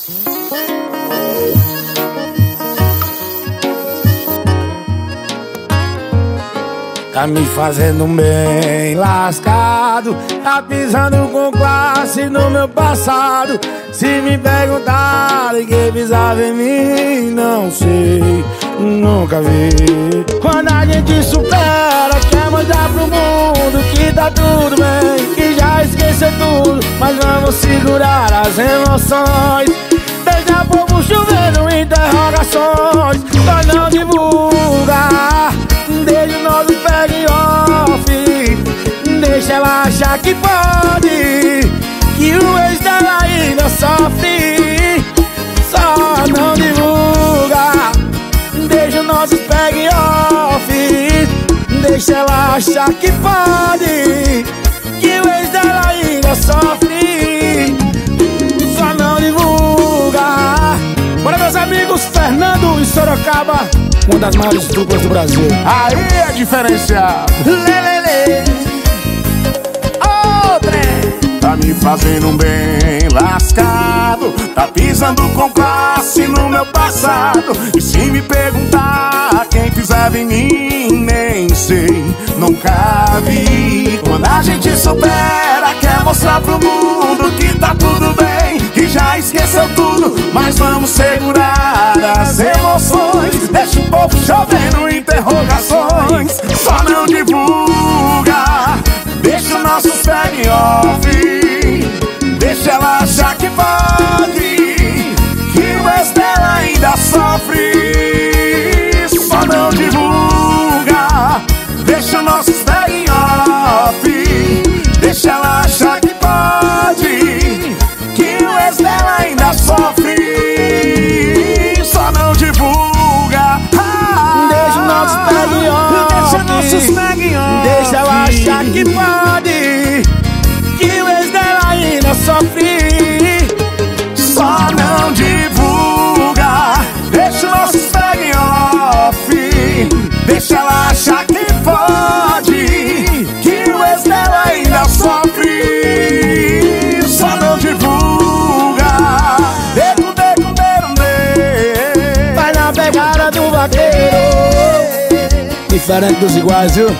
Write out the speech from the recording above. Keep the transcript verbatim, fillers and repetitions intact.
Tá me fazendo bem lascado, tá pisando com classe no meu passado. Se me perguntarem quem pisava em mim, não sei, nunca vi. Quando a gente supera, quer mostrar pro mundo que tá tudo bem, que já esqueceu tudo, mas vamos segurar as emoções. Deixa o povo chovendo interrogações, só não divulga. Deixa o nosso peg off, deixa ela achar que pode, que o ex dela ainda sofre. Só não divulga. Deixa o nosso peg off, deixa ela achar que pode, que o ex dela ainda sofre. Só não divulga. Bora, meus amigos, Fernando e Sorocaba, uma das maiores duplas do Brasil. Aí é diferenciado. Lelele, outra. Tá me fazendo bem lascado, tá pisando com classe no meu passado. E se me perguntar quem pisava em mim, nem sei, nunca vi. Quando a gente supera, quer mostrar pro mundo que tá tudo bem, que já esqueceu tudo, mas vamos segurar as emoções. Deixa o povo chovendo interrogações, só não divulga. Deixa o nosso peg off, deixa ela achar que pode, que o ex dela ainda sofre. Só não divulga. Deixa o nosso peg off, deixa ela achar que pode, que o ex dela ainda sofre. Só não divulga. Deixa o nosso peg off, deixa nossos peg off, deixa ela achar que pode, que o ex dela ainda sofre. Só não divulga. Deixa o nosso peg off, deixa ela achar que pode, que o ex dela ainda sofre. Só não divulga. Deco, deco, deco, deco. Vai na pegada do vaqueiro, diferente dos iguais, viu?